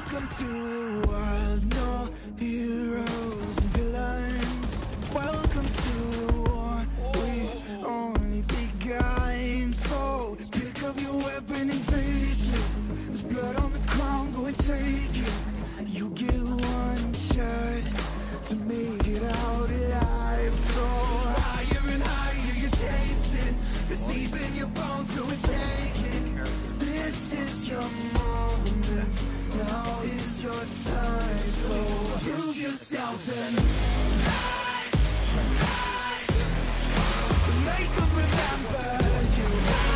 Welcome to the world, no heroes and villains. Welcome to the war, we've only begun. So pick up your weapon and face it. There's blood on the ground, go and take it. You get one shot to make it out alive. So higher and higher you're chasing. It's deep in your bones, go and take it. This is your moment, now is your time. So prove yourself and rise, rise. Make them remember you.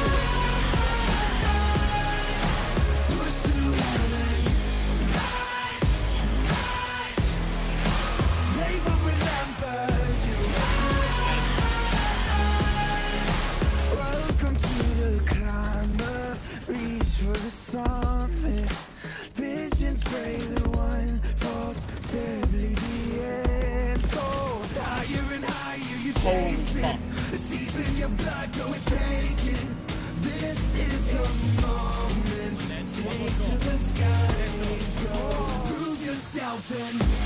Push through heaven. Rise, rise. They will remember you. Welcome to the climber. Reach for the summit. Visions brave, the one false, steadily the end. So higher and higher you chase it. It's deep in your blood, go and take it. This is your moment. Take to the skies, go. Prove yourself and